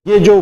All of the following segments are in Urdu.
یہ جو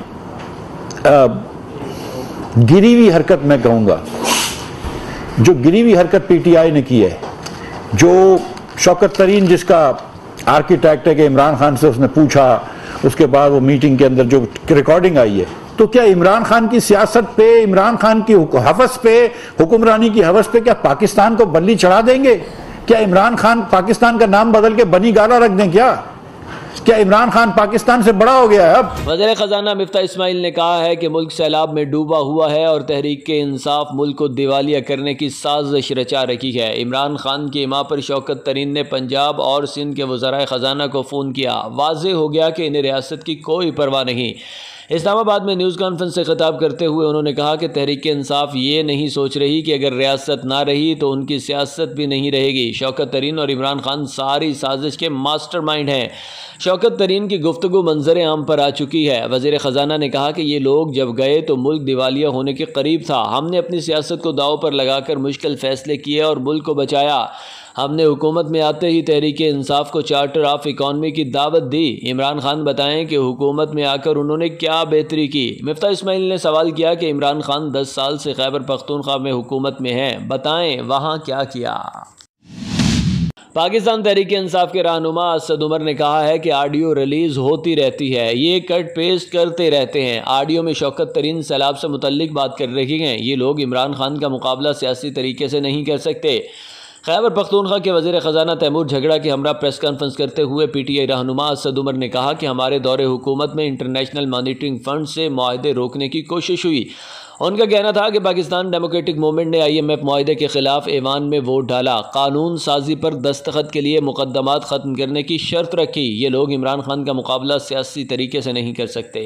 گری ہوئی حرکت میں کہوں گا، جو گری ہوئی حرکت پی ٹی آئی نے کی ہے، جو شوکت ترین جس کا آرکیٹیکٹ ہے کہ عمران خان سے اس نے پوچھا، اس کے بعد وہ میٹنگ کے اندر جو ریکارڈنگ آئی ہے، تو کیا عمران خان کی سیاست پہ، عمران خان کی حوث پہ، حکمرانی کی حوث پہ کیا پاکستان کو بلی چڑھا دیں گے؟ کیا عمران خان پاکستان کا نام بدل کے بنی گالا رکھ دیں؟ کیا عمران خان پاکستان سے بڑا ہو گیا ہے اب؟ وزیر خزانہ مفتاح اسماعیل نے کہا ہے کہ ملک سیلاب میں ڈوبا ہوا ہے اور تحریک انصاف ملک کو دیوالیہ کرنے کی سازش رچا رکھی ہے۔ عمران خان کی حمایت پر شوکت ترین نے پنجاب اور سندھ کے وزرائے خزانہ کو فون کیا۔ واضح ہو گیا کہ انہیں ریاست کی کوئی پرواہ نہیں۔ اسلام آباد میں نیوز کانفرنس سے خطاب کرتے ہوئے انہوں نے کہا کہ تحریک انصاف یہ نہیں سوچ رہی کہ اگر ریاست نہ رہی تو ان کی سیاست بھی نہیں رہے گی۔ شوکت ترین اور عمران خان ساری سازش کے ماسٹر مائنڈ ہیں۔ شوکت ترین کی گفتگو منظر عام پر آ چکی ہے۔ وزیر خزانہ نے کہا کہ یہ لوگ جب گئے تو ملک دیوالیہ ہونے کے قریب تھا۔ ہم نے اپنی سیاست کو داؤ پر لگا کر مشکل فیصلے کیے اور ملک کو بچایا۔ ہم نے حکومت میں آتے ہی تحریک انصاف کو چارٹر آف اکانومی کی دعوت دی۔ عمران خان بتائیں کہ حکومت میں آ کر انہوں نے کیا بہتری کی۔ مفتاح اسماعیل نے سوال کیا کہ عمران خان 10 سال سے خیبر پختونخوا میں حکومت میں ہیں، بتائیں وہاں کیا کیا۔ پاکستان تحریک انصاف کے رہنما اسد عمر نے کہا ہے کہ آڈیو ریلیز ہوتی رہتی ہے، یہ کٹ پیسٹ کرتے رہتے ہیں۔ آڈیو میں شوکت ترین سیلاب سے متعلق بات کر رہی ہیں۔ یہ لوگ عمران خان کا مقابلہ سیاسی طریقے سے نہیں کر سکتے۔ خیبر پختونخوا کے وزیر خزانہ تیمور جھگڑا کے ہمراہ پریس کانفرنس کرتے ہوئے پی ٹی آئی رہنما اسد عمر نے کہا کہ ہمارے دور حکومت میں انٹرنیشنل مانیٹرنگ فنڈ سے معاہدے روکنے کی کوشش ہوئی۔ ان کا کہنا تھا کہ پاکستان ڈیموکریٹک موومنٹ نے آئی ایم ایف معاہدے کے خلاف ایوان میں ووٹ ڈالا، قانون سازی پر دستخط کے لیے مقدمات ختم کرنے کی شرط رکھی۔ یہ لوگ عمران خان کا مقابلہ سیاسی طریقے سے نہیں کر سکتے۔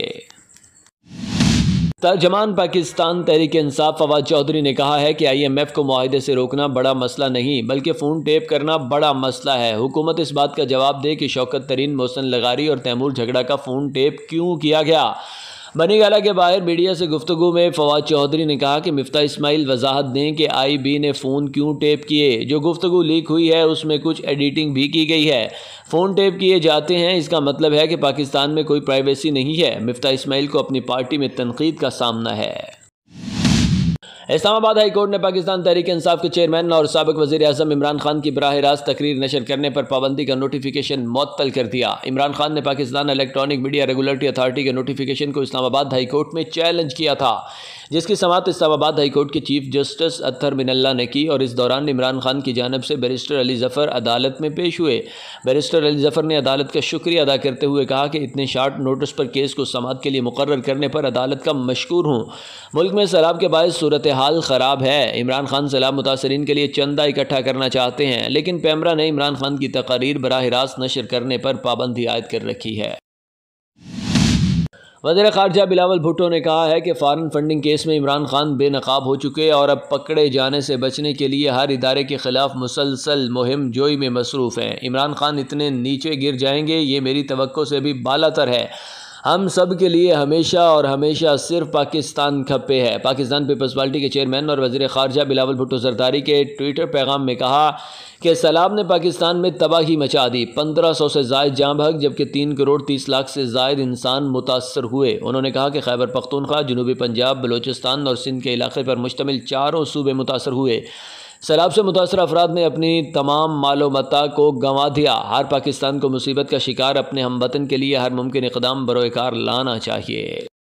ترجمان پاکستان تحریک انصاف فواد چودھری نے کہا ہے کہ آئی ایم ایف کو معاہدے سے روکنا بڑا مسئلہ نہیں بلکہ فون ٹیپ کرنا بڑا مسئلہ ہے۔ حکومت اس بات کا جواب دے کہ شوکت ترین، محسن لغاری اور تیمور جھگڑا کا فون ٹیپ کیوں کیا گیا۔ بنی گالہ کے باہر میڈیا سے گفتگو میں فواد چودھری نے کہا کہ مفتاح اسماعیل وضاحت دیں کہ آئی بی نے فون کیوں ٹیپ کیے۔ جو گفتگو لیک ہوئی ہے اس میں کچھ ایڈیٹنگ بھی کی گئی ہے۔ فون ٹیپ کیے جاتے ہیں، اس کا مطلب ہے کہ پاکستان میں کوئی پرائیویسی نہیں ہے۔ مفتاح اسماعیل کو اپنی پارٹی میں تنقید کا سامنا ہے۔ اسلام آباد ہائی کورٹ نے پاکستان تحریک انصاف کے چیئرمین اور سابق وزیر اعظم عمران خان کی براہ راست تقریر نشر کرنے پر پابندی کا نوٹیفیکیشن معطل کر دیا۔ عمران خان نے Pakistan electronic media regulatory authority کے نوٹیفیکیشن کو اسلام آباد ہائی کورٹ میں چیلنج کیا تھا، جس کی سماعت اسلام آباد ہائی کورٹ کے chief justice Athar Minallah نے کی، اور اس دوران عمران خان کی جانب سے بیرسٹر علی ظفر عدالت میں پیش ہوئے۔ بیرسٹر علی ظفر نے عدالت کا شکریہ ادا کرتے ہوئے کہا کہ اتنے شارٹ نوٹس پر کیس کو سماعت کے لیے مقرر کرنے پر عدالت کا مشکور ہوں۔ ملک میں سیلاب کے باعث صورتحال خراب ہے۔ عمران خان سیلاب متاثرین کے لیے چندہ اکٹھا کرنا چاہتے ہیں، لیکن پیمرا نے عمران خان کی تقاریر براہ راست نشر کرنے پر پابندی عائد کر رکھی ہے۔ وزیر خارجہ بلاول بھٹو نے کہا ہے کہ فارن فنڈنگ کیس میں عمران خان بے نقاب ہو چکے اور اب پکڑے جانے سے بچنے کے لیے ہر ادارے کے خلاف مسلسل مہم جوئی میں مصروف ہیں۔ عمران خان اتنے نیچے گر جائیں گے، یہ میری توقع سے بھی بالا تر ہے۔ ہم سب کے لیے ہمیشہ اور ہمیشہ صرف پاکستان کھپے ہے۔ پاکستان پیپلز پارٹی کے چیئرمین اور وزیر خارجہ بلاول بھٹو زرداری کے ٹویٹر پیغام میں کہا کہ سیلاب نے پاکستان میں تباہی مچا دی، 1500 سے زائد جاں بحق جبکہ 3 کروڑ 30 لاکھ سے زائد انسان متاثر ہوئے۔ انہوں نے کہا کہ خیبر پختونخوا، جنوبی پنجاب، بلوچستان اور سندھ کے علاقے پر مشتمل 4 صوبے متاثر ہوئے۔ سیلاب سے متاثر افراد نے اپنی تمام مال و متاع کو گنوا دیا۔ ہر پاکستان کو مصیبت کا شکار اپنے ہم وطن کے لیے ہر ممکن اقدام بروئے کار لانا چاہیے۔